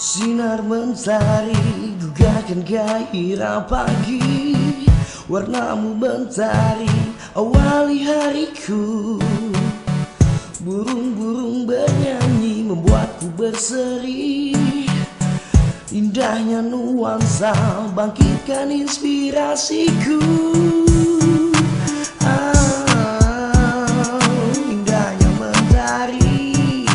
Sinar mentari gugahkan gairah pagi, warnamu mentari awali hariku. Burung-burung bernyanyi membuatku berseri, indahnya nuansa bangkitkan inspirasiku. Indahnya mentari,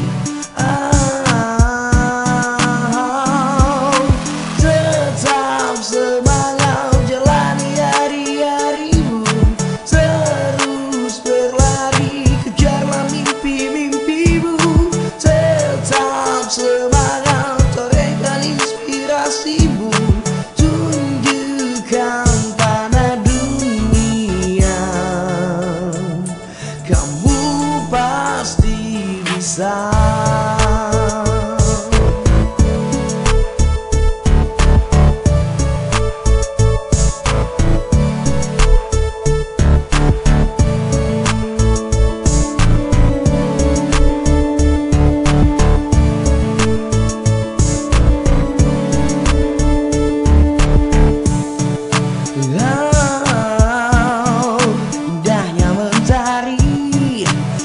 tetap semangat jalani hari-harimu, terus berlari kejarlah mimpi-mimpimu. Tetap semangat torehkan inspirasimu, tunjukkan pada dunia kamu pasti bisa. Indahnya mentari,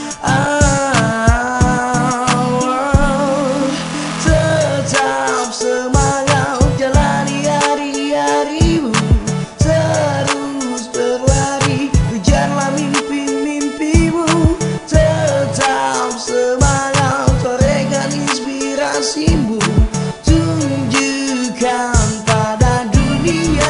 tetap semangat jalani hari-harimu, terus berlari kejarlah mimpi-mimpimu. Tetap semangat torehkan inspirasimu, tunjukkan pada dunia.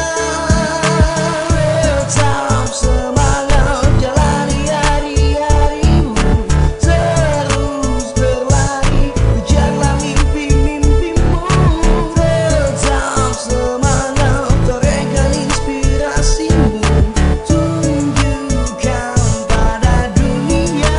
Tetap semangat jalani hari-harimu, terus berlari kejarlah mimpi-mimpimu. Tetap semangat torehkan inspirasimu, tunjukkan pada dunia.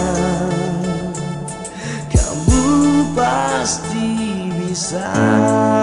Kamu pasti bisa.